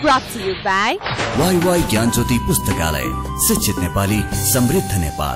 Brought to you by वाई ज्ञान ज्योति पुस्तकालय, शिक्षित नेपाली, समृद्ध नेपाल।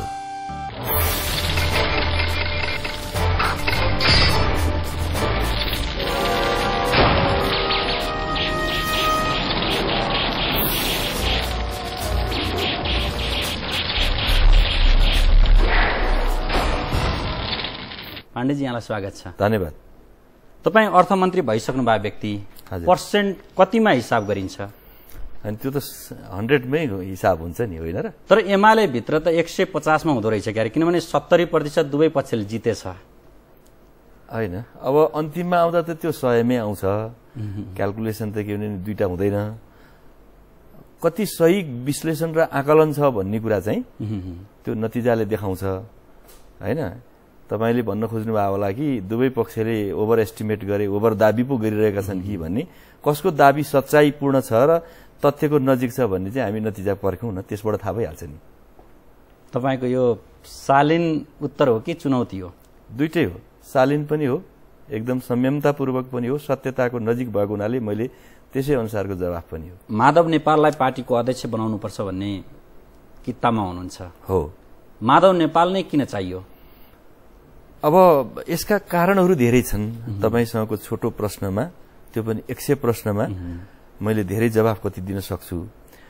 पाण्डेजी, यहाँलाई स्वागत छ। धन्यवाद। तपाईँ अर्थमन्त्री भइसक्नु भएको व्यक्ति, पर्सेन्ट कतिमा हिसाब गरिन्छ? अनि त्यो त 100 मै हिसाब हुन्छ नि, होइन र? तर एमाले भित्र त 150 मा हुँदो रहेछ क्यारे, किनभने 70% दुवै पक्षले जितेछ। होइन, अब अन्तिममा आउँदा त त्यो 100 मै आउँछ। क्याल्कुलेसन त के भने दुईटा हुँदैन। कति सही विश्लेषण र आकलन छ भन्ने कुरा चाहिँ त्यो नतिजाले देखाउँछ, होइन? तपाईले भन्न खोज्नु भएको होला कि दुवै पक्षले ओभर एस्टिमेट गरे, ओभर दाबी पो गरिरहेका छन् कि भन्ने। कसको दाबी सच्चाइपूर्ण छ र तथ्यको नजिक छ भन्ने चाहिँ हामी नतिजा पर्खौँ न, त्यसबाट थाहा भइहाल्छ नि। तपाईको यो शालीन उत्तर हो कि चुनौती हो? दुईटै हो। शालीन पनि हो, एकदम संयमतापूर्वक पनि हो, सत्यताको नजिक भएको हुनाले मैले त्यसै अनुसारको जवाफ पनि हो। माधव नेपाललाई पार्टीको अध्यक्ष बनाउनुपर्छ भन्ने कित्तामा हुनुहुन्छ हो। माधव नेपाल नै किन चाहियो? अब यसका कारणहरू धेरै छन्। तपाईसँगको छोटो प्रश्नमा, त्यो पनि 100 प्रश्नमा मैले धेरै जवाफ कति दिन सक्छु।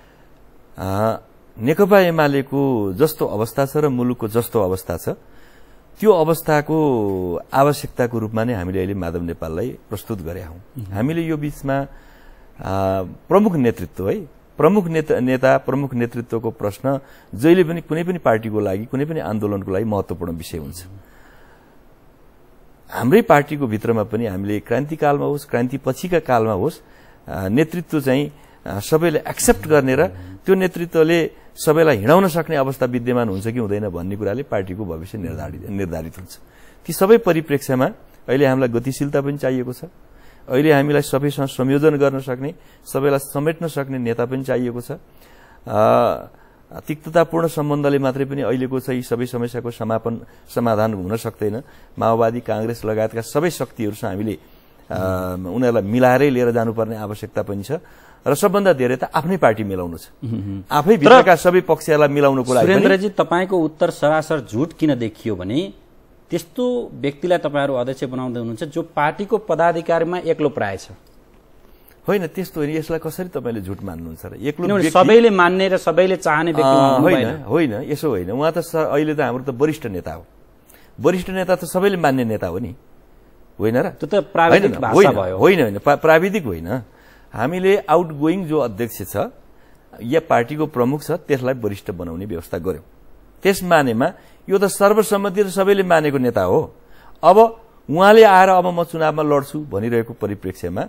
नेकपा एमालेको जस्तो अवस्था छ र मुलुकको जस्तो अवस्था छ, त्यो अवस्थाको आवश्यकताको रूपमा नै हामीले अहिले माधव नेपाललाई प्रस्तुत गरेका हौं। हामीले यो बीचमा प्रमुख नेतृत्व है, प्रमुख नेता प्रमुख नेतृत्वको प्रश्न जहिले पनि कुनै पनि पार्टीको लागि, कुनै पनि आन्दोलनको लागि महत्त्वपूर्ण विषय हुन्छ। हाम्रै पार्टीको भित्रमा पनि हामीले क्रान्तिकालमा होस्, क्रान्ति पछिका कालमा होस्, नेतृत्व चाहिँ सबैले एक्सेप्ट गर्ने र त्यो नेतृत्वले सबैलाई हिँडाउन सक्ने अवस्था विद्यमान हुन्छ कि हुँदैन भन्ने कुराले पार्टीको भविष्य निर्धारित हुन्छ। ती सबै परिप्रेक्ष्यमा अहिले हामीलाई गतिशीलता पनि चाहिएको छ। अहिले हामीलाई सबैसँग संयोजन गर्न सक्ने, सबैलाई समेट्न सक्ने नेता पनि चाहिएको छ। तिक्ततापूर्ण सम्बन्धले मात्रै पनि अहिलेको चाहिँ सबै समस्याको समाधान हुन सक्दैन। माओवादी, कांग्रेस लगायतका सबै शक्तिहरूसँग हामीले उनीहरूलाई मिलाएरै लिएर जानुपर्ने आवश्यकता पनि छ र सबभन्दा धेरै त आफ्नै पार्टी मिलाउनु छ। आफै भित्रका सबै पक्षहरूलाई मिलाउनुको लागि। सुरेन्द्रजी, तपाईको उत्तर सरासर झुट किन देखियो भने त्यस्तो व्यक्तिलाई तपाईहरु अध्यक्ष बनाउँदै हुनुहुन्छ जो पार्टीको पदाधिकारीमा एक्लो प्राय छ? होइन, त्यस्तो होइन। यसलाई कसरी तपाईले झुट मान्नुहुन्छ र? एक्लो सबैले मान्ने र सबैले चाहने व्यक्ति होइन, यसो होइन। उहाँ त अहिले त हाम्रो त वरिष्ठ नेता हो। वरिष्ठ नेता त सबैले मान्ने नेता हो नि, होइन र? त्यो त प्राविधिक भाषा भयो। होइन, प्राविधिक होइन। हामीले आउटगोइङ जो अध्यक्ष छ या पार्टीको प्रमुख छ त्यसलाई वरिष्ठ बनाउने व्यवस्था गर्यौं। त्यस मानेमा यो त सर्वसम्मति र सबैले मानेको नेता हो। अब उहाँले आएर अब म चुनावमा लड्छु भनिरहेको परिप्रेक्ष्यमा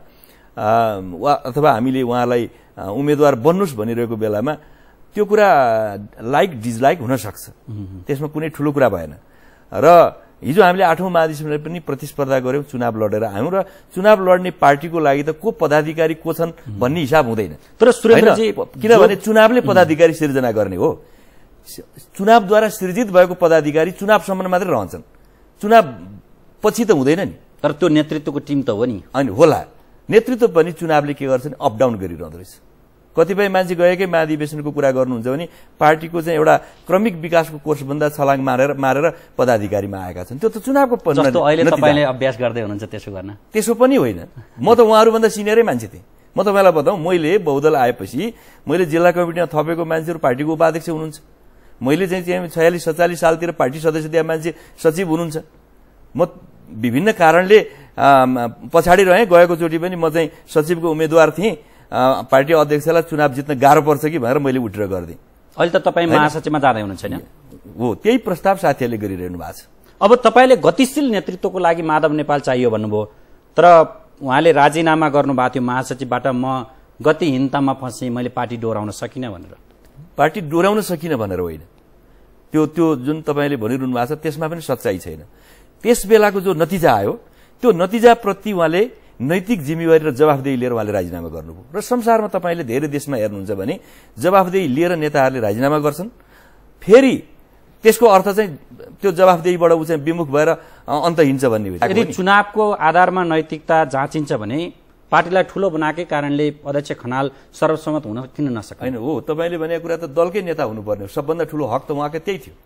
अथवा हामीले उहाँलाई उम्मेदवार बन्नुस् भनिरहेको बेलामा त्यो कुरा लाइक डिसलाइक हुन सक्छ। त्यसमा कुनै ठूलो कुरा भएन। र हिजो हामीले 8औं महाधिवेशनमा पनि प्रतिस्पर्धा गर्यौं, चुनाव लडेर आयौं र चुनाव लड्ने पार्टीको लागि त को पदाधिकारी को छन् भन्ने हिसाब हुँदैन। तर सुरेन्द्रजी, किनभने चुनावले पदाधिकारी सिर्जना गर्ने हो। चुनावद्वारा सृजित भएको पदाधिकारी चुनावसम्म मात्रै रहन्छन्, चुनाव पछि त हुँदैन नि। तर त्यो नेतृत्वको टिम त हो नि। अनि होला, नेतृत्व पनि चुनावले के गर्छ नि, अप डाउन गरिरहँदो रहेछ। कतिपय मान्छे गएकै महाधिवेशनको कुरा गर्नुहुन्छ भने पार्टीको चाहिँ एउटा क्रमिक विकासको कोर्सभन्दा छलाङ मारेर पदाधिकारीमा आएका छन्। त्यो त चुनावको जस्तो अहिले तपाईले अभ्यास गर्दै हुनुहुन्छ त्यसो गर्न? त्यसो पनि होइन। म त उहाँहरूभन्दा सिनियरै मान्छे थिएँ। म तपाईँलाई बताउँ, मैले बहुदल आएपछि मैले जिल्ला कमिटीमा थपेको मान्छेहरू पार्टीको उपाध्यक्ष हुनुहुन्छ। मैले चाहिँ 46-47 सालतिर पार्टी सदस्य दिए मान्छे सचिव हुनुहुन्छ। म विभिन्न कारणले पछाडि रहेँ। गएको चोटि पनि म चाहिँ सचिवको उम्मेद्वार थिएँ। पार्टी अध्यक्षलाई चुनाव जित्न गाह्रो पर्छ कि भनेर मैले उठेर गर्दिएँ। अहिले त तपाईँ महासचिवमा जाँदै हुनुहुन्छ नि? हो, त्यही प्रस्ताव साथीहरूले गरिरहनु भएको छ। अब तपाईँले गतिशील नेतृत्वको लागि माधव नेपाल चाहियो भन्नुभयो, तर उहाँले राजीनामा गर्नुभएको थियो महासचिवबाट। म गतिहीनतामा फँसेँ, मैले पार्टी डोराउन सकिनँ भनेर। पार्टी डोराउन सकिनँ भनेर होइन, त्यो जुन तपाईँले भनिरहनु भएको छ त्यसमा पनि सच्चाइ छैन। त्यस बेलाको जो नतिजा आयो त्यो नतिजाप्रति उहाँले नैतिक जिम्मेवारी र जवाफदेही लिएर उहाँले राजीनामा गर्नुभयो। र संसारमा तपाईले धेरै देशमा हेर्नुहुन्छ भने जवाफदेही लिएर नेताहरूले राजीनामा गर्छन्, फेरि त्यसको अर्थ चाहिँ त्यो जवाफदेहीबाट चाहिँ विमुख भएर अन्त हिँड्छ भन्ने हो। यदि चुनावको आधारमा नैतिकता जाँचिन्छ भने पार्टीलाई ठूलो बनाएकै कारणले अध्यक्ष खनाल सर्वसम्मत हुन किन नसक्ने? होइन हो, तपाईँले भनेको कुरा त दलकै नेता हुनुपर्ने हो। सबभन्दा ठूलो हक त उहाँकै त्यही थियो।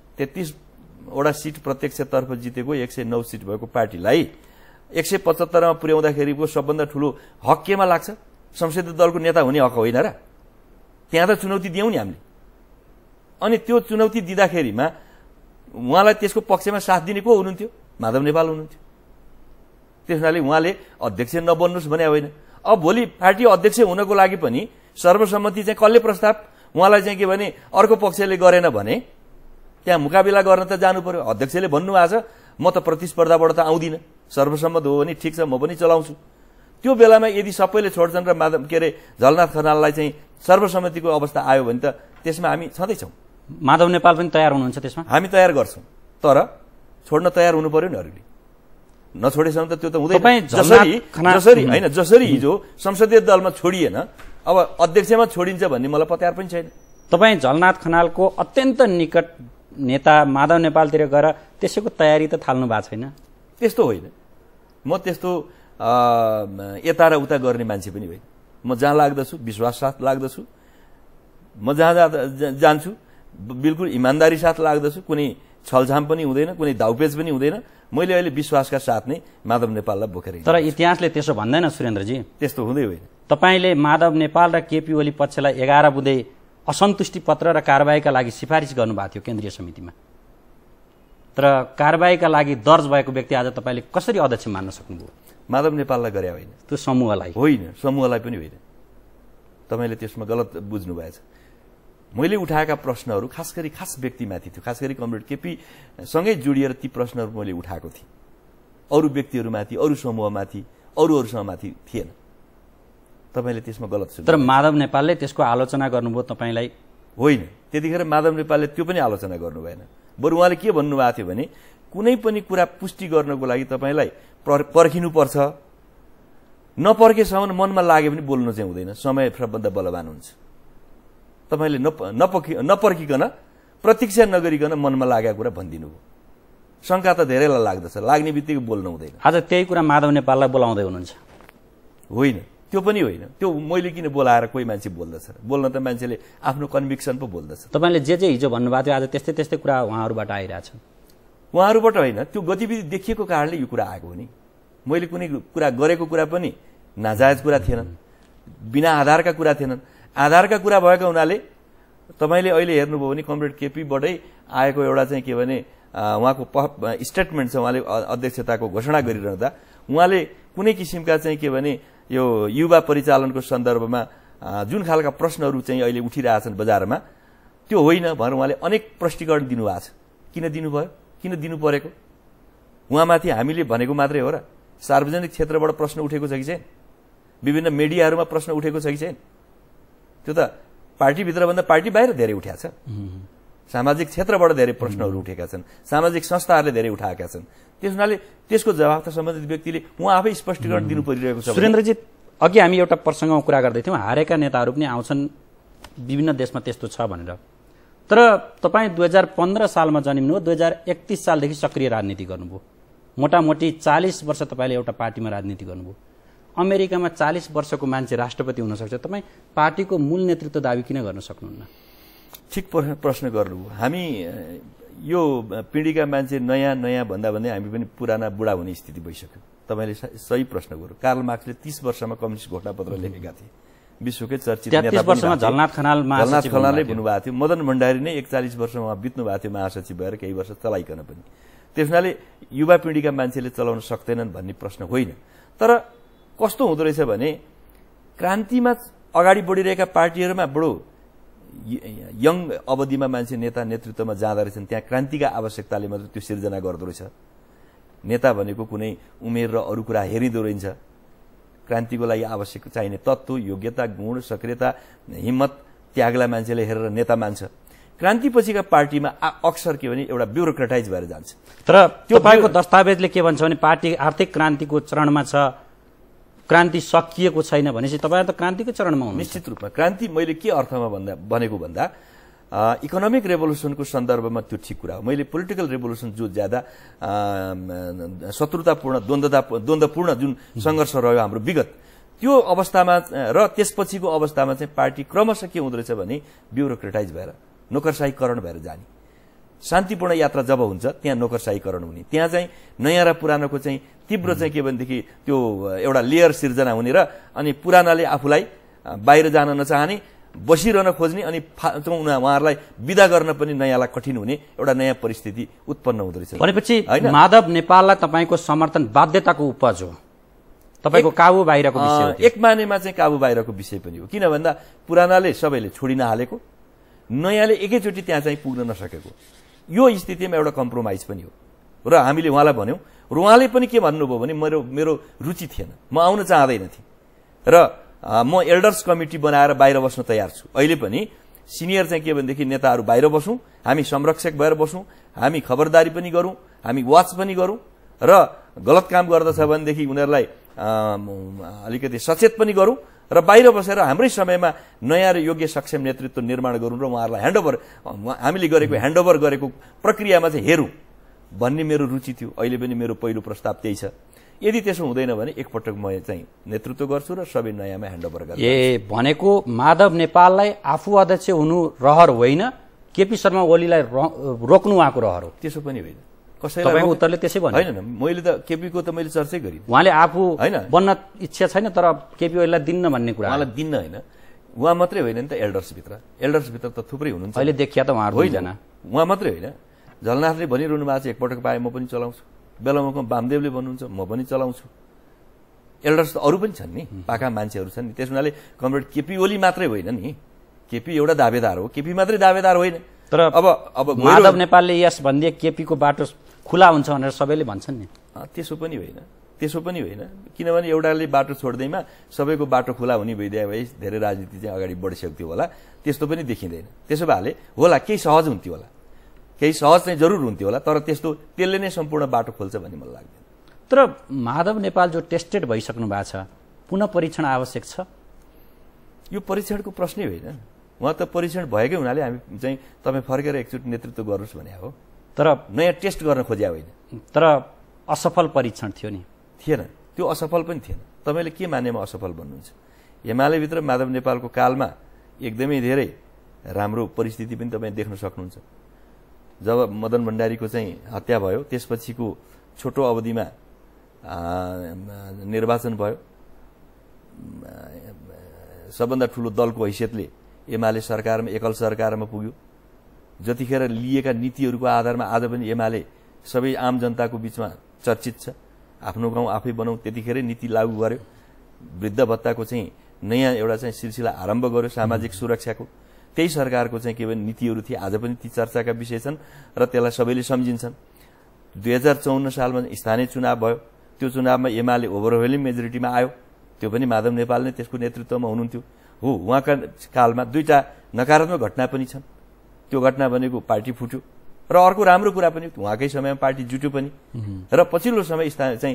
33वटा सिट प्रत्यक्षतर्फ जितेको 109 सिट भएको पार्टीलाई 175 मा पुर्याउँदाखेरिको सबभन्दा ठूलो हक केमा लाग्छ? संसदीय दलको नेता हुने हक होइन र? त्यहाँ त चुनौती दियौं नि हामीले। अनि त्यो चुनौती दिँदाखेरिमा उहाँलाई त्यसको पक्षमा साथ दिने को हुनुहुन्थ्यो? माधव नेपाल हुनुहुन्थ्यो। त्यसैले उहाँले अध्यक्ष नबन्नुस् भने होइन। अब भोलि पार्टी अध्यक्ष हुनको लागि पनि सर्वसम्मति चाहिँ कसले प्रस्ताव उहाँलाई चाहिँ के भने अर्को पक्षले गरेन भने त्यहाँ मुकाबिला गर्न त जानु पर्यो। अध्यक्षले भन्नुभएको छ म त प्रतिस्पर्धाबाट त आउँदिन, सर्वसम्मत हो भने ठिक छ म पनि चलाउँछु। त्यो बेलामा यदि सबैले छोड्छन् र माधव झलनाथ खनाललाई चाहिँ सर्वसम्मतिको अवस्था आयो भने त त्यसमा हामी छँदैछौँ। माधव नेपाल पनि तयार हुनुहुन्छ त्यसमा? हामी तयार गर्छौँ, तर छोड्न तयार हुनु पर्यो नि अरूले। नछोडेसम्म त त्यो त हुँदैन। जसरी हिजो संसदीय दलमा छोडिएन, अब अध्यक्षमा छोडिन्छ भन्ने मलाई पत्यार पनि छैन। तपाईँ झलनाथ खनालको अत्यन्त निकट नेता माधव नेपालतिर गएर त्यसैको तयारी त थाल्नु भएको छैन? त्यस्तो होइन, म त्यस्तो यता र उता गर्ने मान्छे पनि होइन। म जहाँ लाग्दछु विश्वास साथ लाग्दछु, म जहाँ जान्छु बिल्कुल इमान्दारी साथ लाग्दछु। कुनै छलछाम पनि हुँदैन, कुनै दाउपेच पनि हुँदैन। मैले अहिले विश्वासका साथ नै माधव नेपाललाई बोकेर हिँड्छु। तर इतिहासले त्यसो भन्दैन सुरेन्द्रजी? त्यस्तो हुँदै होइन। तपाईले माधव नेपाल र केपी ओली पक्षलाई 11 बुँदे असन्तुष्टि पत्र र कारबाहीका लागि सिफारिस गर्नुभएको थियो केन्द्रीय समितिमा, तर कारबाहीका लागि दर्ज भएको व्यक्ति आज तपाईले कसरी अध्यक्ष मान्न सक्नुभयो? माधव नेपाललाई गरे होइन, त्यो समूहलाई होइन, समूहलाई पनि होइन। तपाईले त्यसमा गलत बुझ्नु भएछ। मैले उठाएका प्रश्नहरू खास व्यक्तिमाथि थियो, खास गरी कमरेड केपी सँगै जोडिएर ती प्रश्नहरू मैले उठाएको थिएँ। अरू व्यक्तिहरूमाथि, अरू समूहमाथि, अरूहरूसँगमाथि थिएन। तपाईले त्यसमा गलत सुन्नु। तर माधव नेपालले त्यसको आलोचना गर्नुभयो तपाईलाई? होइन, त्यतिखेर माधव नेपालले त्यो पनि आलोचना गर्नु भएन। बरु उहाँले के भन्नुभएको थियो भने कुनै पनि कुरा पुष्टि गर्नको लागि तपाईलाई पर्खिनुपर्छ, नपर्खेसम्म मनमा लागे पनि बोल्नु चाहिँ हुँदैन, समय सबभन्दा बलवान हुन्छ। तपाईले नपर्खिकन प्रतीक्षा नगरिकन मनमा लागेको कुरा भनिदिनु भयो। शंका त धेरैलाई लाग्दछ, लाग्ने बित्तिकै बोल्नु हुँदैन। आज त्यही कुरा माधव नेपाललाई बोलाउँदै हुनुहुन्छ? होइन, त्यो पनि होइन। त्यो मैले किन बोलाएर कोही मान्छे बोल्दछ? बोल्न त मान्छेले आफ्नो कन्भिक्सन पो बोल्दछ। तपाईले जे हिजो भन्नुभएको थियो आज त्यस्तै कुरा उहाँहरूबाट आइरहेछ। उहाँहरूबाट होइन, त्यो गतिविधि देखिएको कारणले यो कुरा आएको हो नि। मैले कुनै कुरा गरेको कुरा पनि नाजायज कुरा थिएनन्, बिना आधारका कुरा थिएनन्। आधारका कुरा भएको हुनाले तपाईले अहिले हेर्नुभयो भने कमरेड केपीबाटै आएको एउटा चाहिँ के भने उहाँको स्टेटमेन्ट छ। उहाँले अध्यक्षताको घोषणा गरिरहँदा उहाँले कुनै किसिमका चाहिँ के भने यो युवा परिचालनको सन्दर्भमा जुन खालका प्रश्नहरू चाहिँ अहिले उठिरहेछन् बजारमा, त्यो होइन भनेर उहाँले अनेक प्रष्टीकरण दिनुभएको छ। किन दिनुभयो? किन दिनु परेको? उहाँमाथि हामीले भनेको मात्रै हो र? सार्वजनिक क्षेत्रबाट प्रश्न उठेको छ कि छैन? विभिन्न मिडियाहरूमा प्रश्न उठेको छ कि छैन? त्यो त पार्टीभित्रभन्दा पार्टी बाहिर धेरै उठेका छ। सामाजिक क्षेत्रबाट धेरै प्रश्नहरू उठेका छन्, सामाजिक संस्थाहरूले धेरै उठाएका छन्। त्यस हुनाले त्यसको जवाफ त सम्बन्धित व्यक्तिले उहाँ आफै स्पष्टीकरण दिनु परिरहेको छ। सुरेन्द्रजी, अघि हामी एउटा प्रसङ्गमा कुरा गर्दै थियौँ, हारेका नेताहरू पनि आउँछन् विभिन्न देशमा त्यस्तो छ भनेर। तर तपाईँ 2015 सालमा जन्मिनु हो, 2031 सालदेखि सक्रिय राजनीति गर्नुभयो। मोटामोटी 40 वर्ष तपाईँले एउटा पार्टीमा राजनीति गर्नुभयो। अमेरिकामा 40 वर्षको मान्छे राष्ट्रपति हुन सक्छ, तपाईँ पार्टीको मूल नेतृत्व दावी किन गर्न सक्नुहुन्न? ठिक प्रश्न गर्नुभयो। हामी यो पिँढीका मान्छे नयाँ भन्दा भन्दै हामी पनि पुराना बुढा हुने स्थिति भइसक्यो। तपाईले सही प्रश्न गर्नु। कार्ल मार्क्सले 30 वर्षमा कम्युनिस्ट घोषणापत्र लेखेका थिए। विश्वकै चर्चित नेता 30 वर्षमा झलनाथ खनालले भन्नुभएको थियो। मदन भण्डारी नै 41 वर्षमा उहाँ बित्नु भएको थियो महासचिव भएर, केही वर्ष चलाइकन पनि। त्यस हुनाले युवा पिँढीका मान्छेले चलाउन सक्दैनन् भन्ने प्रश्न होइन। तर कस्तो हुँदो रहेछ भने क्रान्तिमा अगाडि बढिरहेका पार्टीहरूमा बडो यङ अवधिमा मान्छे नेता नेतृत्वमा जाँदा रहेछन्। त्यहाँ क्रान्तिका आवश्यकताले मात्र त्यो सिर्जना गर्दो रहेछ। नेता भनेको कुनै उमेर र अरू कुरा हेरिँदो रहेछ। क्रान्तिको लागि आवश्यक चाहिने तत्त्व, योग्यता, गुण, सक्रियता, हिम्मत, त्यागलाई मान्छेले हेरेर नेता मान्छ। क्रान्तिपछिका पार्टीमा अक्सर के भने एउटा ब्युरोक्रेटाइज भएर जान्छ। तर त्यो तपाईँको दस्तावेजले के भन्छ भने पार्टी आर्थिक क्रान्तिको चरणमा छ, क्रान्ति सकिएको छैन भनेपछि तपाईँ त क्रान्तिको चरणमा हुनुहुन्छ। निश्चित रूपमा क्रान्ति मैले के अर्थमा भनेको भन्दा इकोनोमिक रेभोल्युसनको सन्दर्भमा त्यो ठिक कुरा हो। मैले पोलिटिकल रेभोल्युसन जो ज्यादा शत्रुतापूर्ण द्वन्द्वपूर्ण जुन सङ्घर्ष रह्यो हाम्रो विगत, त्यो अवस्थामा र त्यसपछिको अवस्थामा चाहिँ पार्टी क्रमशः के हुँदो रहेछ भने ब्युरोक्रेटाइज भएर नोकरशाहीकरण भएर जाने। शान्तिपूर्ण यात्रा जब हुन्छ त्यहाँ नोकरशाहीकरण हुने, त्यहाँ चाहिँ नयाँ र पुरानोको चाहिँ तीव्र चाहिँ के भनेदेखि त्यो एउटा लेयर सिर्जना हुने र अनि पुरानाले आफूलाई बाहिर जान नचाहने, बसिरहन खोज्ने अनि उहाँहरूलाई विदा गर्न पनि नयाँलाई कठिन हुने एउटा नयाँ परिस्थिति उत्पन्न हुँदो रहेछ। भनेपछि माधव नेपाललाई तपाईँको समर्थन बाध्यताको उपज हो, तपाईँको काबु बाहिरको विषय हो। एक मानेमा चाहिँ काबु बाहिरको विषय पनि हो, किन भन्दा पुरानाले सबैले छोडिन हालेको, नयाँले एकैचोटि त्यहाँ चाहिँ पुग्न नसकेको, यो स्थितिमा एउटा कम्प्रोमाइज पनि हो। र हामीले उहाँलाई भन्यौं र उहाँले पनि के भन्नुभयो भने मेरो रुचि थिएन, म आउन चाहदैन थिएँ र म एल्डर्स कमिटी बनाएर बाहिर बस्न तयार छु। अहिले पनि सिनियर चाहिँ के भनेदेखि नेताहरू बाहिर बसौं, हामी संरक्षक भएर बसौं, हामी खबरदारी पनि गरौं, हामी वाच पनि गरौं र गलत काम गर्दछ भनेदेखि उनीहरूलाई अलिकति सचेत पनि गरौं र बाहिर बसेर हाम्रै समयमा नयाँ र योग्य सक्षम नेतृत्व निर्माण गरौं र उहाँहरूलाई हामीले गरेको ह्यान्डओभर गरेको प्रक्रियामा चाहिँ हेरौं भन्ने मेरो रुचि थियो। अहिले पनि मेरो पहिलो प्रस्ताव त्यही छ। यदि त्यसो हुँदैन भने एकपटक म चाहिँ नेतृत्व गर्छु र सबै नयाँमा ह्यान्डओभर गर्छु। भनेको माधव नेपाललाई आफू अध्यक्ष हुनु रहर होइन, केपी शर्मा ओलीलाई रोक्नु उहाँको रहर हो। त्यसो पनि होइन, कसैलाई उत्तरले त्यसै भन्यो होइन। मैले त केपीको त मैले चर्चै गरिन, उहाँले आफू बन्न इच्छा छैन तर केपी ओलीलाई दिन्न भन्ने कुरा। उहाँलाई दिन्न होइन, उहाँ मात्रै होइन नि त, एल्डर्सभित्र त थुप्रै हुनुहुन्छ। अहिले देखिया त उहाँहरू होइन, उहाँ मात्रै होइन, झलनाथले भनिरहनु भएको छ एकपटक पाए म पनि चलाउँछु, बेलामुखमा वामदेवले भन्नुहुन्छ म पनि चलाउँछु। एल्डर्स त अरू पनि छन् नि, पाका मान्छेहरू छन् नि। त्यस हुनाले कमरेड केपी ओली मात्रै होइन नि, केपी एउटा दावेदार हो, केपी मात्रै दावेदार होइन। तर अब माधव नेपालले यस भन्दै केपीको बाटो खुला हुन्छ भनेर सबैले भन्छन् नि। त्यसो पनि होइन, किनभने एउटाले बाटो छोड्दैमा सबैको बाटो खुला हुने भइदिए भए धेरै राजनीति चाहिँ अगाडि बढिसक्थ्यो होला। त्यस्तो पनि देखिँदैन। त्यसो भए होला केही सहज हुन्थ्यो होला, केही सहज चाहिँ जरुर हुन्थ्यो होला, तर त्यसले नै सम्पूर्ण बाटो खोल्छ भन्ने मलाई लाग्दैन। तर माधव नेपाल जो टेस्टेड भइसक्नु भएको छ, पुनः परीक्षण आवश्यक छ? यो परीक्षणको प्रश्नै होइन, उहाँ त परीक्षण भएकै हुनाले हामी चाहिँ तपाईँ फर्केर एकचोटि नेतृत्व गर्नुहोस् भने हो, तर नयाँ टेस्ट गर्न खोज्या होइन। तर असफल परीक्षण थियो नि? थिएन, त्यो असफल पनि थिएन। तपाईँले के मानेमा असफल भन्नुहुन्छ? एमालेभित्र माधव नेपालको कालमा एकदमै धेरै राम्रो परिस्थिति पनि तपाईँ देख्न सक्नुहुन्छ। जब मदन भण्डारीको चाहिँ हत्या भयो त्यसपछिको छोटो अवधिमा निर्वाचन भयो, सबभन्दा ठूलो दलको हैसियतले एमाले सरकारमा एकल सरकारमा पुग्यो। जतिखेर लिएका नीतिहरूको आधारमा आज पनि एमाले सबै आम जनताको बीचमा चर्चित छ। आफ्नो गाउँ आफै बनाऊ त्यतिखेरै नीति लागू गर्यो, वृद्ध भत्ताको चाहिँ नयाँ एउटा चाहिँ सिलसिला आरम्भ गर्यो, सामाजिक सुरक्षाको। त्यही सरकारको चाहिँ के भने नीतिहरू थिए, आज पनि ती चर्चाका विषय छन् र त्यसलाई सबैले सम्झिन्छन्। 2054 सालमा स्थानीय चुनाव भयो, त्यो चुनावमा एमाले ओभरवेलिङ मेजोरिटीमा आयो, त्यो पनि माधव नेपाल नै त्यसको नेतृत्वमा हुनुहुन्थ्यो। हो, उहाँका कालमा दुईटा नकारात्मक घटना पनि छन्। त्यो घटना भनेको पार्टी फुट्यो र अर्को राम्रो कुरा पनि उहाँकै समयमा पार्टी जुट्यो पनि। र पछिल्लो समय चाहिँ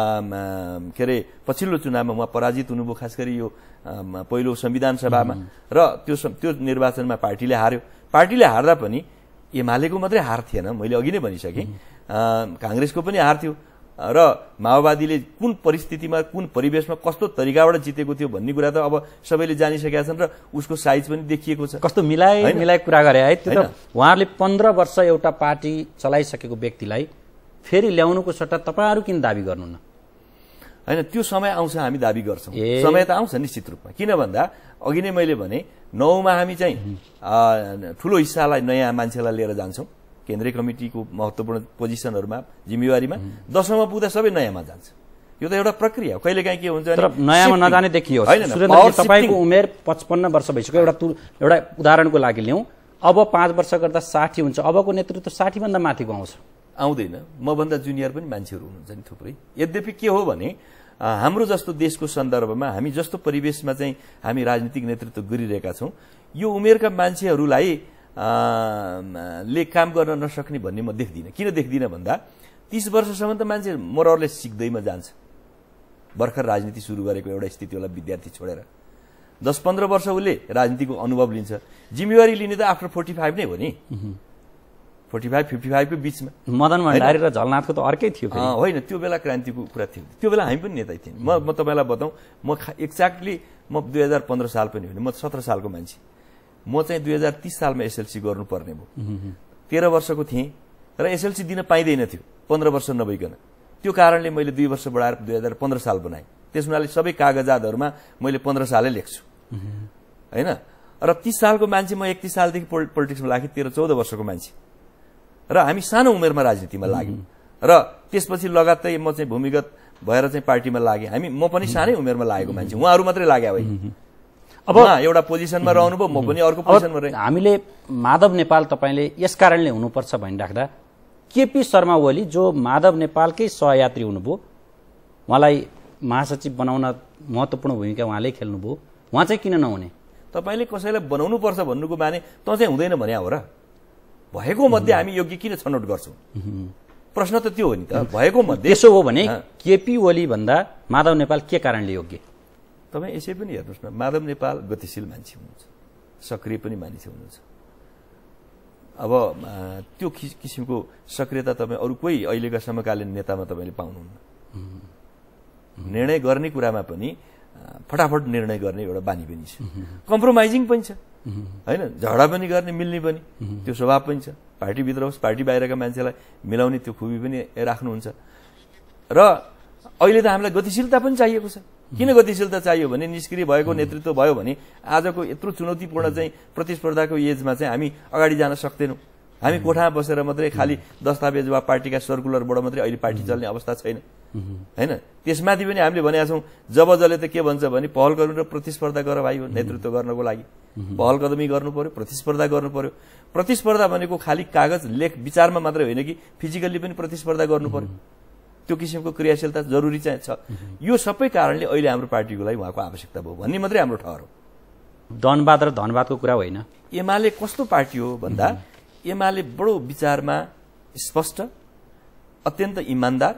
के अरे पछिल्लो चुनावमा उहाँ पराजित हुनुभयो, खास गरी यो पहिलो संविधान सभामा, र त्यो निर्वाचनमा पार्टीले हार्यो। पार्टीले हार्दा पनि एमालेको मात्रै हार थिएन, मैले अघि नै भनिसकेँ, कांग्रेसको पनि हार थियो र माओवादीले कुन परिस्थितिमा कुन परिवेशमा कस्तो तरिकाबाट जितेको थियो भन्ने कुरा त अब सबैले जानिसकेका छन् र उसको साइज पनि देखिएको छ। कस्तो मिलाइ कुरा गरे है। त्यो त उहाँहरूले 15 वर्ष एउटा पार्टी चलाइसकेको व्यक्तिलाई फेरि ल्याउनुको सट्टा तपाईहरु किन दाबी गर्नुहुन्न? हैन, त्यो समय आउँछ, हामी दाबी गर्छौं। समय त आउँछ निश्चित रूपमा। किन भन्दा अघि नै मैले भने 9 मा हामी चाहिँ ठूलो हिस्सालाई नयाँ मान्छेलाई लिएर जान्छौं, केन्द्रीय कमिटीको महत्त्वपूर्ण पोजिसनहरुमा जिम्मेवारीमा। 10 मा पुग्दा सबै नयाँमा जान्छ। यो त एउटा प्रक्रिया हो। कहिलेकाहीँ के हुन्छ तर नयाँमा नजाने देखियो। सुरेन्द्रजी, तपाईको उमेर 55 वर्ष भइसक्यो। एउटा उदाहरणको लागि लियौं, अब 5 वर्ष गर्दा 60 हुन्छ। अबको नेतृत्व 60 भन्दा माथिको आउँछ? आउँदैन। म भन्दा जुनियर पनि मान्छेहरू हुनुहुन्छ नि थुप्रै। यद्यपि के हो भने हाम्रो जस्तो देशको सन्दर्भमा, हामी जस्तो परिवेशमा चाहिँ हामी राजनीतिक नेतृत्व गरिरहेका छौं, यो उमेरका मान्छेहरूलाई ले काम गर्न नसक्ने भन्ने म देख्दिनँ। किन देख्दिनँ भन्दा 30 वर्षसम्म त मान्छे मोरले सिक्दैमा जान्छ। भर्खर राजनीति सुरु गरेको एउटा स्थिति होला विद्यार्थी छोडेर 10-15 वर्ष उसले राजनीतिको अनुभव लिन्छ। जिम्मेवारी लिने त आफ्टर 45 नै हो नि। 45 55 को बीचमा मदन भण्डारी र झलनाथको त अर्कै थियो होइन त्यो बेला क्रान्तिको कुरा थियो त्यो बेला हामी पनि नेता थियौँ म तपाईलाई बताउँ म एक्ज्याक्टली म 2015 साल पनि होइन म 17 सालको मान्छे म चाहिँ 2030 सालमा एसएलसी गर्नुपर्ने भयो 13 वर्षको थिएँ र एसएलसी दिन पाइँदैन थियो 15 वर्ष नभइकन त्यो कारणले मैले 2 वर्ष बढाएर 2015 साल बनाएँ त्यसमाले सबै कागजातहरुमा मैले 15 सालै लेख्छु हैन र 30 सालको मान्छे म 31 सालदेखि पोलिटिक्समा लागे 13-14 वर्षको मान्छे र हामी सानो उमेरमा राजनीतिमा लाग्यौं र त्यसपछि लगातार म चाहिँ भूमिगत भएर चाहिँ पार्टीमा लागे हामी म पनि सानै उमेरमा लागेको मान्छे उहाँहरु मात्रै लागे भए अब एउटा पोजिसनमा रहनु भयो म पनि अर्को पोजिसनमा रहे हामीले माधव नेपाल तपाईले यस कारणले हुनुपर्छ भनिराख्दा केपी शर्मा ओली जो माधव नेपालकै सहयात्री हुनुभयो उहाँलाई महासचिव बनाउन महत्त्वपूर्ण भूमिका उहाँले खेल्नुभयो उहाँ चाहिँ किन नहुने तपाईले कसैलाई बनाउनु पर्छ भन्नुको माने त चाहिँ हुँदैन भन्या हो र भएको मध्ये हामी योग्य किन छनौट गर्छौं प्रश्न त त्यो हो नि त भएको मध्ये त्यसो हो भने केपी ओली भन्दा माधव नेपाल के कारणले योग्य तपाई यसै पनि हेर्नुस् न माधव नेपाल गतिशील मान्छे हुनुहुन्छ सक्रिय पनि मान्छे हुनुहुन्छ अब त्यो किसिमको सक्रियता तपाई अरु कोही अहिलेका समकालीन नेतामा तपाईले पाउनुहुन्न निर्णय गर्ने कुरामा पनि फटाफट निर्णय गर्ने एउटा बानी पनि छ कम्प्रोमाइजिङ पनि छ हैन झगडा पनि गर्ने मिल्ने पनि त्यो स्वभाव पनि छ पार्टी भित्र होस् पार्टी बाहिरका मान्छेलाई मिलाउने त्यो खुबी पनि राख्नुहुन्छ र अहिले त हामीलाई गतिशीलता पनि चाहिएको छ किन गतिशीलता चाहियो भने निष्क्रिय भएको नेतृत्व भयो भने आजको यत्रो चुनौतीपूर्ण चाहिँ प्रतिस्पर्धाको एजमा चाहिँ हामी अगाडि जान सक्दैनौं हामी कोठामा बसेर मात्रै खाली दस्तावेज वा पार्टीका सर्कुलरबाट मात्रै अहिले पार्टी चल्ने अवस्था छैन हैन त्यसमाथि पनि हामीले भनेका छौं जब जले त के भन्छ भने पहल गर्नु र प्रतिस्पर्धा गर भाइ नेतृत्व गर्नको लागि पहल कदमी गर्नु पर्यो प्रतिस्पर्धा गर्नु पर्यो प्रतिस्पर्धा भनेको खाली कागज लेख विचारमा मात्रै होइन कि फिजिकली पनि प्रतिस्पर्धा गर्नु पर्यो त्यो किसिमको क्रियाशीलता जरुरी चाहिँ छ यो सबै कारणले अहिले हाम्रो पार्टीको लागि उहाँको आवश्यकता भयो भन्ने मात्रै हाम्रो ठहर हो धनबाद र धनबादको कुरा होइन एमाले कस्तो पार्टी हो भन्दा एमाले बडो विचारमा स्पष्ट अत्यन्त इमानदार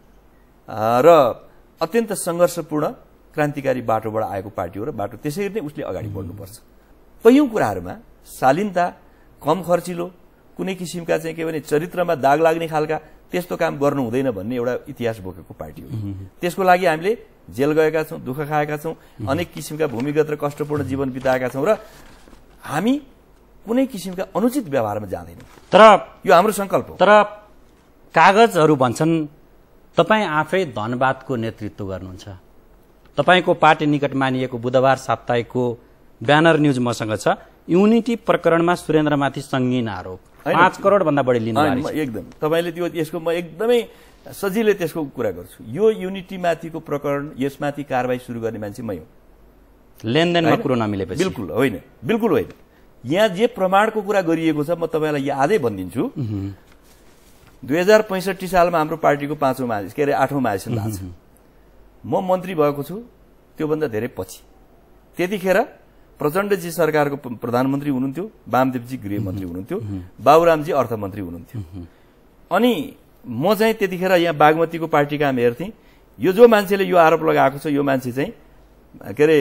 र अत्यन्त संघर्षपूर्ण क्रान्तिकारी बाटोबाट आएको पार्टी हो र बाटो त्यसरी नै उसले अगाडि बढ्नुपर्छ कयौं कुराहरुमा शालीनता कम खर्चिलो कुनै किसिमका चाहिँ के भने चरित्रमा दाग लाग्ने खालका त्यस्तो काम गर्नु हुँदैन भन्ने एउटा इतिहास बोकेको पार्टी हो त्यसको लागि हामीले जेल गएका छौं दुःख खाएका छौं अनेक किसिमका भूमिगत र कष्टपूर्ण जीवन बिताएका छौं र हामी कुनै किसिमका अनुचित व्यवहारमा जाँदैनौं तर यो हाम्रो संकल्प हो तर कागजहरु भन्छन् तपाई आफै धनबादको नेतृत्व गर्नुहुन्छ तपाईको पार्टी निकट मानिएको बुधबार साप्ताहिकको ब्यानर न्यूज मसँग छ युनिटी प्रकरणमा सुरेन्द्रमाथि संगीन आरोप 5 करोड भन्दा बढी लिनु भएको छ एकदम तपाईले त्यो यसको म एकदमै सजिलै त्यसको कुरा गर्छु यो युनिटी माथिको प्रकरण यसमाथि कारबाही सुरु गर्ने मान्छे मै हुँ लेनदेनमा कुरो नमिलेपछि बिल्कुल होइन यहाँ जे प्रमाणको कुरा गरिएको छ म तपाईलाई यादै भनिदिन्छु 2065 सालमा हाम्रो पार्टीको 5औं महाधिवेशन के अरे 8औं महाधिवेशन भएको छ म मन्त्री भएको छु त्यो भन्दा धेरै पछि त्यतिखेर प्रचण्डजी सरकारको प्रधानमन्त्री हुनुहुन्थ्यो वामदेवजी गृहमन्त्री हुनुहुन्थ्यो बाबुरामजी अर्थमन्त्री हुनुहुन्थ्यो अनि म चाहिँ त्यतिखेर यहाँ बागमतीको पार्टी काम हेर्थेँ यो जो मान्छेले यो आरोप लगाएको छ यो मान्छे चाहिँ के अरे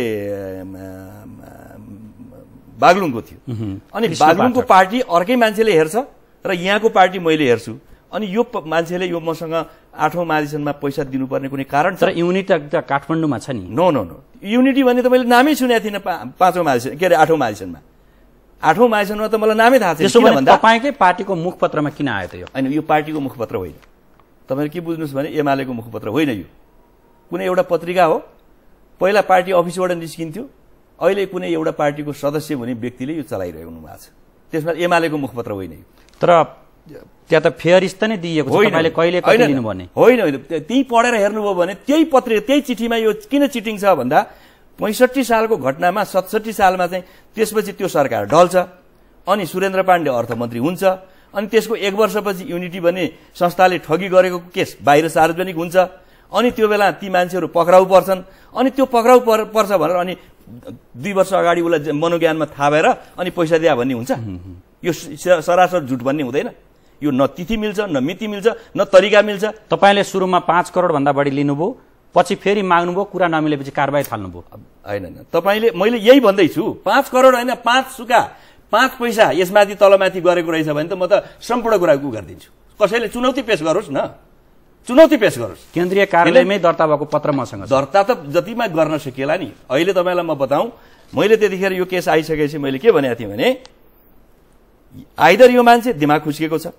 बागलुङको थियो अनि बागलुङको पार्टी अर्कै मान्छेले हेर्छ र यहाँको पार्टी मैले हेर्छु अनि यो मान्छेले यो मसँग 8औं महाधिवेशनमा पैसा दिनुपर्ने कुनै कारण छ तर युनिटी त काठमाडौँमा छ नि नो युनिटी भन्ने त मैले नामै सुनेको थिइनँ 5औं महाधिवेशन के अरे 8औं महाधिवेशनमा 8औं महाधिवेशनमा त मलाई नामै थाहा छैन किन भन्दा तपाईकै पार्टीको मुखपत्रमा किन आयो त यो हैन यो पार्टीको मुखपत्र होइन तपाईले के बुझ्नुस् भने एमालेको मुखपत्र होइन यो कुनै एउटा पत्रिका हो पहिला पार्टी अफिसबाट निस्किन्थ्यो अहिले कुनै एउटा पार्टीको सदस्य हुने व्यक्तिले यो चलाइरहेको हुनुभएको छ त्यसमा एमालेको मुखपत्र होइन यो तर त्यहाँ त फेयरिस्ट नै दिएको छ तपाईले कहिले कति लिनु भने होइन त्यही पढेर हेर्नुभयो भने त्यही पत्रिका त्यही चिठीमा यो किन चिटिङ छ भन्दा 65 सालको घटनामा 67 सालमा चाहिँ त्यसपछि त्यो सरकार ढल्छ अनि सुरेन्द्र पाण्डे अर्थमन्त्री हुन्छ अनि त्यसको 1 वर्षपछि युनिटी भन्ने संस्थाले ठगी गरेको केस बाहिर सार्वजनिक हुन्छ अनि त्यो बेला ती मान्छेहरू पक्राउ पर्छन् अनि त्यो पक्राउ पर्छ भनेर अनि 2 वर्ष अगाडि उलाई मनोज्ञानमा थाहा भएर अनि पैसा दिया भन्ने हुन्छ यो सरासर झुट भन्ने हुँदैन यो न तिथि मिल्छ न मिति मिल्छ न तरिका मिल्छ तपाईले सुरुमा 5 करोड भन्दा बढी लिनुभयो पछि फेरि माग्नुभयो कुरा नमिलेपछि कारबाही थाल्नुभयो हैन तपाईले मैले यही भन्दै छु 5 करोड हैन 5 सुका 5 पैसा यसमाथि तलमाथि गरेको रहेछ भने त म त सम्पूर्ण कुरा गरिदिन्छु। कसैले चुनौती पेश गरोस् न, चुनौती पेश गरोस्। केन्द्रीय कार्यालयमै दर्ता भएको पत्र मसँग छ। दर्ता त जतिमा गर्न सकिएला नि। अहिले तपाईँलाई म बताऊँ, मैले त्यतिखेर यो केस आइसकेपछि मैले के भनेको थिएँ भने आइदर यो मान्छे दिमाग खुस्किएको छ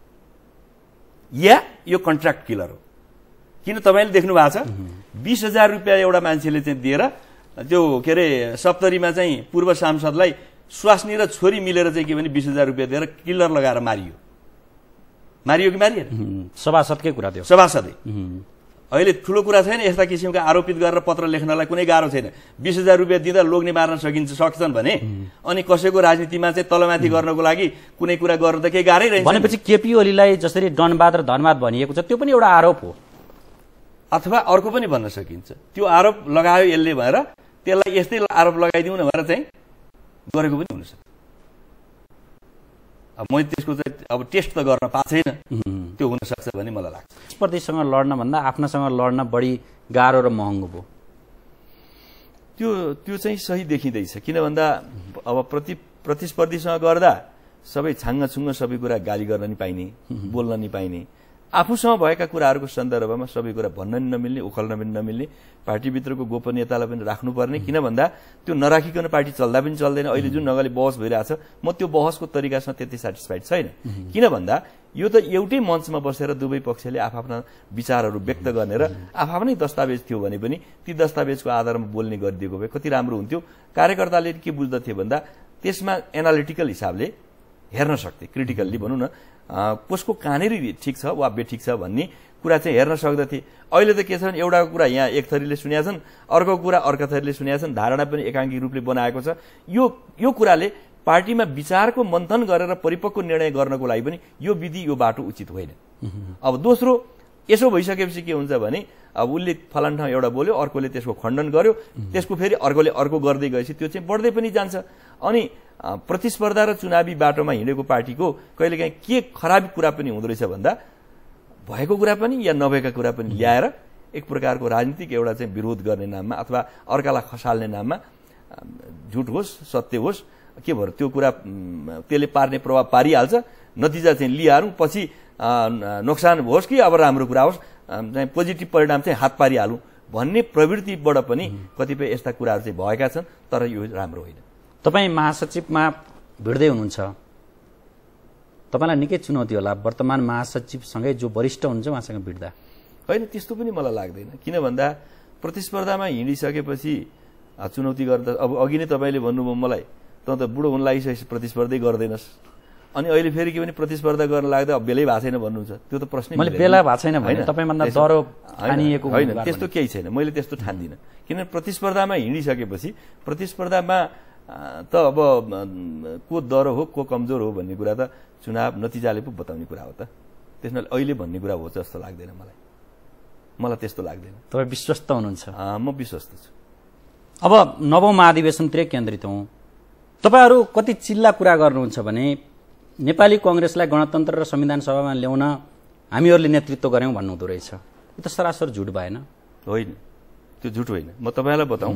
या यो कन्ट्र्याक्ट किलर हो। किन तपाईँले देख्नु भएको छ 20,000 रुपियाँ एउटा मान्छेले चाहिँ दिएर त्यो के अरे सप्तरीमा चाहिँ पूर्व सांसदलाई स्वास्नी र छोरी मिलेर चाहिँ के भने 20,000 रुपियाँ दिएर किलर लगाएर मारियो। मारियो कि मारिएन? सभासदकै कुरा थियो। सभासदै। अहिले ठुलो कुरा छैन यस्ता किसिमका आरोपित गरेर पत्र लेख्नलाई कुनै गाह्रो छैन। 20,000 रुपियाँ दिँदा लोग्ने मार्न सक्छन् भने अनि कसैको राजनीतिमा चाहिँ तलमाथि गर्नको लागि कुनै कुरा गर्न त केही गाह्रै रहेछ। भनेपछि केपी ओलीलाई जसरी डनबाद र धनबाद भनिएको छ त्यो पनि एउटा आरोप हो, अथवा अर्को पनि भन्न सकिन्छ। त्यो आरोप लगायो यसले भएर त्यसलाई यस्तै आरोप लगाइदिउँ न भनेर चाहिँ गरेको पनि हुनसक्छ। अब मैले त्यसको चाहिँ अब टेस्ट त गर्न पाएको छैन, त्यो हुन सक्छ भन्ने मलाई लाग्छ। प्रतिस्पर्धीसँग लड्न भन्दा आफ्नासँग लड्न बढी गाह्रो र महँगो भयो। त्यो चाहिँ सही देखिँदैछ। किन भन्दा अब प्रतिस्पर्धीसँग गर्दा सबै छाङ्गछुङ्ग सबै कुरा गाली गर्न नि पाइने, बोल्न नि पाइने, आफूसँग भएका कुराहरूको सन्दर्भमा सबै कुरा भन्न नि नमिल्ने, उखल्न पनि नमिल्ने, पार्टीभित्रको गोपनीयतालाई पनि राख्नुपर्ने। किन भन्दा त्यो नराखिकन पार्टी चल्दा पनि चल्दैन। अहिले जुन ढङ्गले बहस भइरहेछ म त्यो बहसको तरिकासँग त्यति सेटिस्फाइड छैन। किन भन्दा यो त एउटै मञ्चमा बसेर दुवै पक्षले आफ्ना विचारहरू व्यक्त गर्ने र आफ्नै दस्तावेज थियो भने पनि ती दस्तावेजको आधारमा बोल्ने गरिदिएको भए कति राम्रो हुन्थ्यो। कार्यकर्ताले के बुझ्दथे भन्दा त्यसमा एनालिटिकल हिसाबले हेर्न सक्थे, क्रिटिकल्ली भनौँ न, कसको कहाँनिर ठिक छ वा बेठिक छ भन्ने कुरा चाहिँ हेर्न सक्दथे। अहिले त के छ भने एउटा कुरा यहाँ एक थरीले सुनेका छन्, अर्को कुरा अर्का थरीले सुनेका छन्, धारणा पनि एकाङ्की रूपले बनाएको छ। यो कुराले पार्टीमा विचारको मन्थन गरेर परिपक्व निर्णय गर्नको लागि पनि यो विधि यो बाटो उचित होइन। अब दोस्रो यसो भइसकेपछि के हुन्छ भने अब उसले फलान ठाउँ एउटा बोल्यो, अर्कोले त्यसको खण्डन गर्यो, त्यसको फेरि अर्कोले अर्को गर्दै गएपछि त्यो चाहिँ बढ्दै पनि जान्छ। अनि प्रतिस्पर्धा र चुनावी बाटोमा हिँडेको पार्टीको कहिलेकाहीँ के खराबी कुरा पनि हुँदो रहेछ भन्दा भएको कुरा पनि या नभएका कुरा पनि ल्याएर एक प्रकारको राजनीतिक एउटा चाहिँ विरोध गर्ने नाममा अथवा अर्कालाई खसाल्ने नाममा झुट होस् सत्य होस् के भएर त्यो कुरा त्यसले पार्ने प्रभाव पारिहाल्छ। नतिजा चाहिँ लिइहालौँ, पछि नोक्सान होस् कि अब राम्रो कुरा होस् चाहिँ पोजिटिभ परिणाम चाहिँ हात पारिहालौँ भन्ने प्रवृत्तिबाट पनि कतिपय यस्ता कुराहरू चाहिँ भएका छन्। तर यो राम्रो होइन। तपाईँ महासचिवमा भिड्दै हुनुहुन्छ, तपाईँलाई निकै चुनौती होला वर्तमान महासचिवसँगै जो वरिष्ठ हुन्छ उहाँसँग भिड्दा। होइन त्यस्तो पनि मलाई लाग्दैन। किन भन्दा प्रतिस्पर्धामा हिँडिसकेपछि चुनौती गर्दा अब अघि नै तपाईँले भन्नुभयो मलाई त बुढो हुन लागिसकेपछि प्रतिस्पर्धै गर्दैनस्, अनि अहिले फेरि के भने प्रतिस्पर्धा गर्न लाग्दा बेलै भएको छैन भन्नुहुन्छ। त्यो त प्रश्न मैले बेला भएको छैन भने तपाईँभन्दा डरो ठानिएको होइन, त्यस्तो केही छैन। मैले त्यस्तो ठान्दिनँ। किनभने प्रतिस्पर्धामा हिँडिसकेपछि प्रतिस्पर्धामा त अब को डर हो को कमजोर हो भन्ने कुरा त चुनाव नतिजाले पो बताउने कुरा हो त। त्यसमा अहिले भन्ने कुरा हो जस्तो लाग्दैन मलाई त्यस्तो लाग्दैन। तपाईँ विश्वस्त हुनुहुन्छ? म विश्वस्त छु। अब नवौं महाधिवेशनतिर केन्द्रित हौँ। तपाईँहरू कति चिल्ला कुरा गर्नुहुन्छ भने नेपाली कङ्ग्रेसलाई गणतन्त्र र संविधान सभामा ल्याउन हामीहरूले नेतृत्व गर्यौं भन्नुहुँदो रहेछ। यो त सरासर झुट भएन? होइन, त्यो झुट होइन। म तपाईँलाई बताउँ,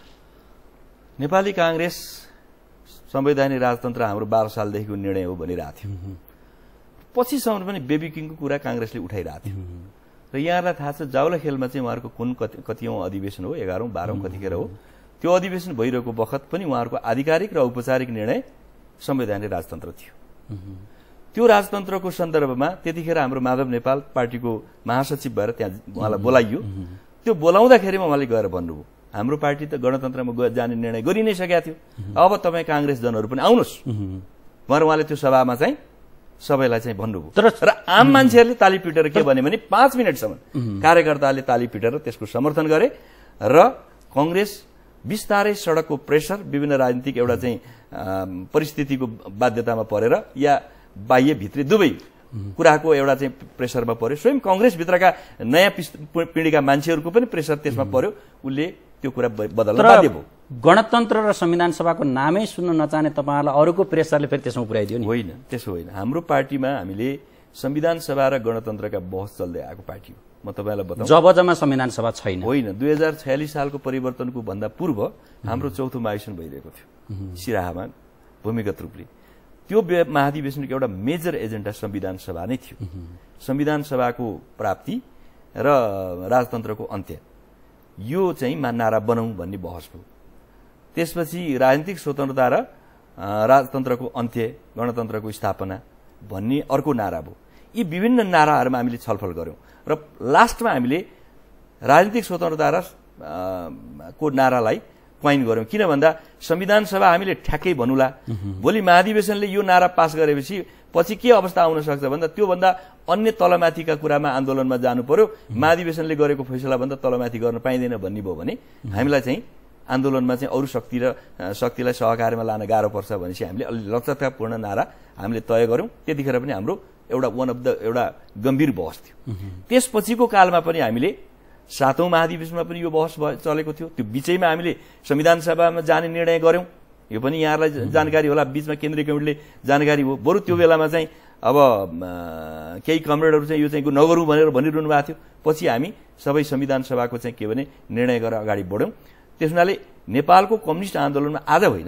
नेपाली कांग्रेस संवैधानिक राजतन्त्र हाम्रो 12 सालदेखिको निर्णय हो भनिरहेको थियो। पछिसम्म पनि बेबी किङको कुरा कांग्रेसले उठाइरहेको थियो र यहाँलाई थाहा छ जाउला खेलमा चाहिँ उहाँहरूको कुन कतिौं अधिवेशन हो, 11औं 12औं कतिखेर हो, त्यो अधिवेशन भइरहेको बखत पनि उहाँहरूको आधिकारिक र औपचारिक निर्णय संवैधानिक राजतन्त्र थियो। त्यो राजतन्त्रको सन्दर्भमा त्यतिखेर हाम्रो माधव नेपाल पार्टीको महासचिव भएर त्यहाँ उहाँलाई बोलाइयो। त्यो बोलाउँदाखेरिमा उहाँले गएर भन्नुभयो हाम्रो पार्टी त गणतन्त्रमा जाने निर्णय गरि नै सकेको थियो, अब तपाईँ कांग्रेस जनहरू पनि आउनुहोस् भनेर उहाँले त्यो सभामा चाहिँ सबैलाई चाहिँ भन्नुभयो। र आम मान्छेहरूले ताली पिटेर के भने 5 मिनटसम्म कार्यकर्ताले ताली पिटेर त्यसको समर्थन गरे र कांग्रेस बिस्तारै सडकको प्रेसर विभिन्न राजनीतिक एउटा चाहिँ परिस्थितिको बाध्यतामा परेर या बाह्य भित्री दुवै कुराको एउटा चाहिँ प्रेसरमा पर्यो। स्वयं कांग्रेस भित्रका नयाँ पिढीका मान्छेहरूको पनि प्रेसर त्यसमा पर्यो। उसले त्यो कुरा बदल्न बाध्य भयो। गणतन्त्र र संविधान सभाको नामै सुन्न नचाहने तपाईहरुलाई अरूको प्रेसरले फेरि त्यसमा पुर्याइदियो नि? होइन, त्यसो होइन। हाम्रो पार्टीमा हामीले संविधान सभा र गणतन्त्रका बहस चल्दै आएको पार्टी हो। म तपाईलाई बताउँ, जबजमा संविधान सभा छैन। होइन, 2046 सालको परिवर्तनको भन्दा पूर्व हाम्रो चौथो महाधिवेशन भइरहेको थियो सिराहामा भूमिगत रूपले त्यो महाधिवेशनको एउटा मेजर एजेन्डा संविधान सभा नै थियो। संविधान सभाको प्राप्ति र राजतन्त्रको अन्त्य यो चाहिँ नारा बनाऊ भन्ने बहस भयो। त्यसपछि राजनीतिक स्वतन्त्रता र राजतन्त्रको अन्त्य गणतन्त्रको स्थापना भन्ने अर्को नारा भयो। यी विभिन्न नाराहरूमा हामीले छलफल गर्यौं र लास्टमा हामीले राजनीतिक स्वतन्त्रता र को नारालाई क्वाइन गर्यौं। किन भन्दा संविधान सभा हामीले ठ्याक्कै भनुला भोलि महाधिवेशनले यो नारा पास गरेपछि पछि के अवस्था आउन सक्छ भन्दा त्यो भन्दा अन्य तलमाथिका कुरामा आन्दोलनमा जानु पर्यो, महाधिवेशनले गरेको फैसला भन्दा तलमाथि गर्न पाइँदैन भन्ने भयो भने हामीलाई चाहिँ आन्दोलनमा चाहिँ अरू शक्तिलाई सहकार्यमा लान गाह्रो पर्छ भनेपछि हामीले अलि लचकतापूर्ण नारा हामीले तय गर्यौं। त्यतिखेर पनि हाम्रो एउटा गम्भीर बहस थियो। त्यसपछिको कालमा पनि हामीले 7औं महाधिवेशनमा पनि यो बहस चलेको थियो। त्यो बीचैमा हामीले संविधान सभामा जाने निर्णय गर्यौं। यो पनि यहाँलाई जानकारी होला, बीचमा केन्द्रीय कमिटीले जानकारी हो। बरु त्यो बेलामा चाहिँ अब केही कमरेडहरू चाहिँ यो चाहिँ नगरौं भनेर भनिरहनु भएको थियो। पछि हामी सबै संविधान सभाको चाहिँ के भने निर्णय गरेर अगाडि बढ्यौं। त्यसैले नेपालको कम्युनिस्ट आन्दोलनमा आज होइन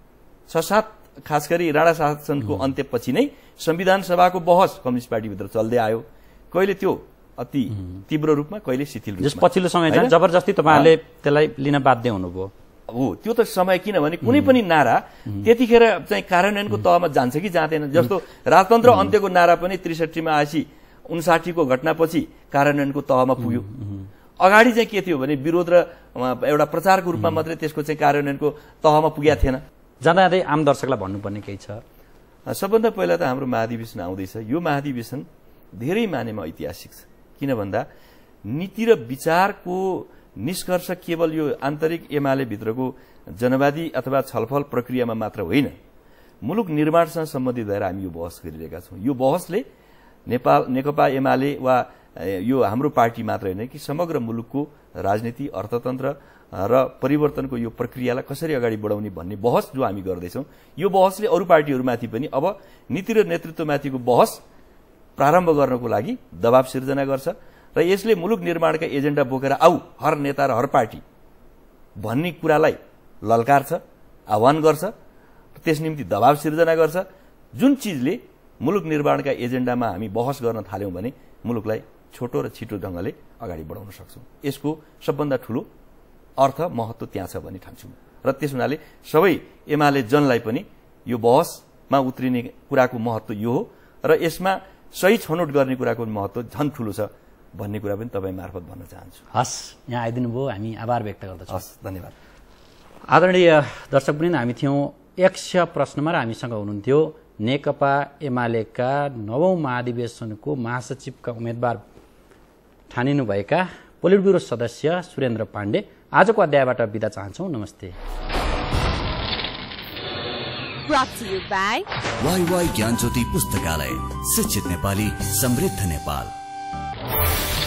6-7 खास गरी राणा शासनको अन्त्यपछि नै संविधान सभाको बहस कम्युनिस्ट पार्टीभित्र चल्दै आयो। कहिले त्यो अति तीव्र रूपमा, कहिले शिथिल रूपमा। जस पछिल्लो समय चाहिँ जबरजस्ती तपाईहरुले त्यसलाई लिन बाध्य हुनुभयो। हो, त्यो त समय, किनभने कुनै पनि नारा त्यतिखेर चाहिँ कार्यान्वयनको तहमा जान्छ कि जाँदैन। जस्तो राजतन्त्र अन्त्यको नारा पनि 63 मा आएपछि 59 को घटनापछि कार्यान्वयनको तहमा पुग्यो। अगाडि चाहिँ के थियो भने विरोध र एउटा प्रचारको रूपमा मात्रै त्यसको चाहिँ कार्यान्वयनको तहमा पुगेको थिएन। जाँदा जाँदै आम दर्शकलाई भन्नुपर्ने केही छ? सबभन्दा पहिला त हाम्रो महाधिवेशन आउँदैछ। यो महाधिवेशन धेरै मानेमा ऐतिहासिक छ। किन भन्दा नीति र विचारको निष्कर्ष केवल यो आन्तरिक एमाले भित्रको जनवादी अथवा छलफल प्रक्रियामा मात्र होइन, मुलुक निर्माणसँग सम्बन्धित भएर हामी यो बहस गरिरहेका छौं। यो बहसले नेकपा एमाले वा यो हाम्रो पार्टी मात्र होइन कि समग्र मुलुकको राजनीति, अर्थतन्त्र र परिवर्तनको यो प्रक्रियालाई कसरी अगाडि बढाउने भन्ने बहस जो हामी गर्दैछौं, यो बहसले अरू पार्टीहरूमाथि पनि अब नीति र नेतृत्वमाथिको बहस प्रारम्भ गर्नको लागि दबाव सिर्जना गर्छ र यसले मुलुक निर्माणका एजेन्डा बोकेर आऊ हर नेता र हर पार्टी भन्ने कुरालाई ललकारछ, आह्वान गर्छ। त्यस निम्ति दबाव सिर्जना गर्छ, जुन चीजले मुलुक निर्माणका एजेन्डामा हामी बहस गर्न थाल्यौं भने मुलुकलाई छोटो र छिटो ढंगले अगाडि बढाउन सक्छौं। यसको सबभन्दा ठूलो अर्थ महत्व त्यहाँ छ भन्ने ठान्छु र त्यस हुनाले सबै एमाले जनलाई पनि यो बहसमा उत्रिने कुराको महत्व यो हो र यसमा सही छनौट गर्ने कुराको महत्व झन ठूलो छ भन्ने कुरा पनि तपाई मार्फत भन्न चाहन्छु। हस्, यहाँ आइदिनु भयो, हामी आभार व्यक्त गर्दछौं। हस्, धन्यवाद। आदरणीय दर्शकवृन्द, हामी थियौं यक्ष प्रश्नमा र हामीसँग हुनुहुन्थ्यो नेकपा एमालेका 9औं महाधिवेशनको महासचिवका उम्मेदवार ठानिनुभएका पोलिट ब्युरो सदस्य सुरेन्द्र पाण्डे। आजको अध्यायबाट बिदा चाहन्छौं। नमस्ते। Brought to you by YY ज्ञान ज्योति पुस्तकालय, शिक्षित नेपाली, समृद्ध नेपाल।